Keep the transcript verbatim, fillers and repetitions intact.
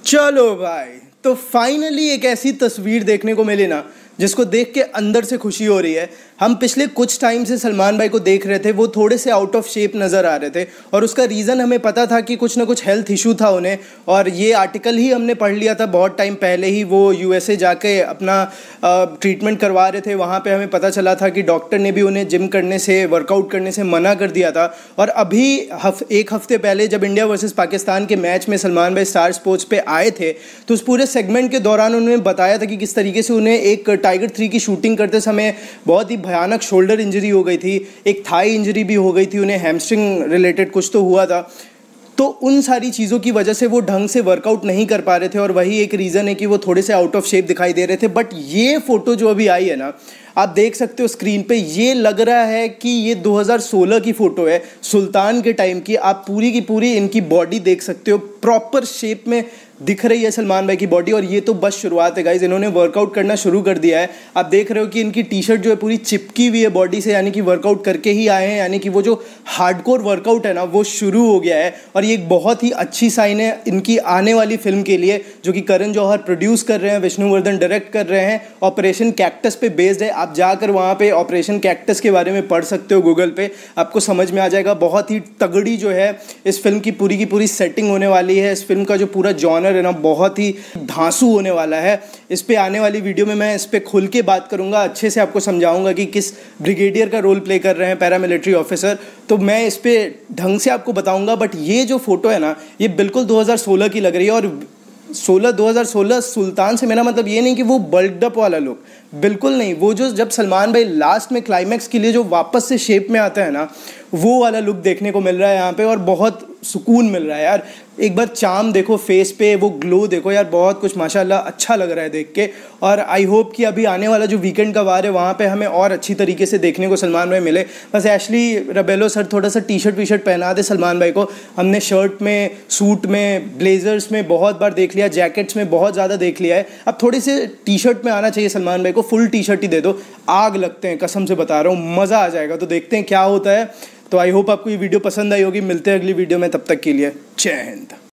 चलो भाई, तो फाइनली एक ऐसी तस्वीर देखने को मिली ना जिसको देख के अंदर से खुशी हो रही है। हम पिछले कुछ टाइम से सलमान भाई को देख रहे थे, वो थोड़े से आउट ऑफ शेप नज़र आ रहे थे और उसका रीज़न हमें पता था कि कुछ ना कुछ हेल्थ इशू था उन्हें। और ये आर्टिकल ही हमने पढ़ लिया था बहुत टाइम पहले ही, वो यूएसए जाके अपना ट्रीटमेंट करवा रहे थे। वहाँ पे हमें पता चला था कि डॉक्टर ने भी उन्हें जिम करने से, वर्कआउट करने से मना कर दिया था। और अभी हफ, एक हफ्ते पहले जब इंडिया वर्सेस पाकिस्तान के मैच में सलमान भाई स्टार स्पोर्ट्स पे आए थे, तो उस पूरे सेगमेंट के दौरान उन्होंने बताया था कि किस तरीके से उन्हें एक टाइगर थ्री की शूटिंग करते समय बहुत ही भयानक शोल्डर इंजरी हो गई थी, एक थाई इंजरी भी हो गई थी, उन्हें हैमस्ट्रिंग रिलेटेड कुछ तो हुआ था। तो उन सारी चीज़ों की वजह से वो ढंग से वर्कआउट नहीं कर पा रहे थे और वही एक रीज़न है कि वो थोड़े से आउट ऑफ शेप दिखाई दे रहे थे। बट ये फ़ोटो जो अभी आई है ना, आप देख सकते हो स्क्रीन पे, ये लग रहा है कि ये दो हज़ार सोलह की फ़ोटो है, सुल्तान के टाइम की। आप पूरी की पूरी इनकी बॉडी देख सकते हो, प्रॉपर शेप में दिख रही है सलमान भाई की बॉडी। और ये तो बस शुरुआत है गाइज, इन्होंने वर्कआउट करना शुरू कर दिया है। आप देख रहे हो कि इनकी टी शर्ट जो है पूरी चिपकी हुई है बॉडी से, यानी कि वर्कआउट करके ही आए हैं, यानी कि वो जो हार्डकोर वर्कआउट है ना वो शुरू हो गया है। और ये एक बहुत ही अच्छी साइन है इनकी आने वाली फिल्म के लिए, जो कि करण जौहर प्रोड्यूस कर रहे हैं, विष्णुवर्धन डायरेक्ट कर रहे हैं, ऑपरेशन कैक्टस पे बेस्ड है। आप जाकर वहाँ पे ऑपरेशन कैक्टस के बारे में पढ़ सकते हो गूगल पे, आपको समझ में आ जाएगा। बहुत ही तगड़ी जो है इस फिल्म की पूरी की पूरी सेटिंग होने वाली है। इस फिल्म का जो पूरा जॉनर है ना बहुत ही धांसू होने वाला है। इस पे आने वाली वीडियो में मैं इस पे खुल के बात करूंगा, अच्छे से आपको समझाऊंगा कि किस ब्रिगेडियर का रोल प्ले कर रहे हैं, पैरामिलिट्री ऑफिसर। तो मैं इस पे ढंग से आपको बताऊंगा। बट ये जो फोटो है ना, ये बिल्कुल दो हज़ार सोलह की लग रही है। और सोलह दो हज़ार सोलह सुल्तान से मेरा मतलब ये नहीं कि वो बल्कड अप वाला लुक, बिल्कुल नहीं। वो जो जब सलमान भाई लास्ट में क्लाइमैक्स के लिए जो वापस से शेप में आता है ना, वो वाला लुक देखने को मिल रहा है यहाँ पे। और बहुत सुकून मिल रहा है यार। एक बार चाम देखो फेस पे, वो ग्लो देखो यार, बहुत कुछ माशाल्लाह अच्छा लग रहा है देख के। और आई होप कि अभी आने वाला जो वीकेंड का वार है वहाँ पे हमें और अच्छी तरीके से देखने को सलमान भाई मिले। बस एशली रबेलो सर थोड़ा सा टी शर्ट वी शर्ट पहना दे सलमान भाई को। हमने शर्ट में, सूट में, ब्लेजर्स में बहुत बार देख लिया, जैकेट्स में बहुत ज़्यादा देख लिया है। अब थोड़ी से टी शर्ट में आना चाहिए सलमान भाई को, फुल टी शर्ट ही दे दो, आग लगते हैं, कसम से बता रहा हूँ, मज़ा आ जाएगा। तो देखते हैं क्या होता है। तो आई होप आपको ये वीडियो पसंद आई होगी। मिलते हैं अगली वीडियो में, तब तक के लिए जय हिंद।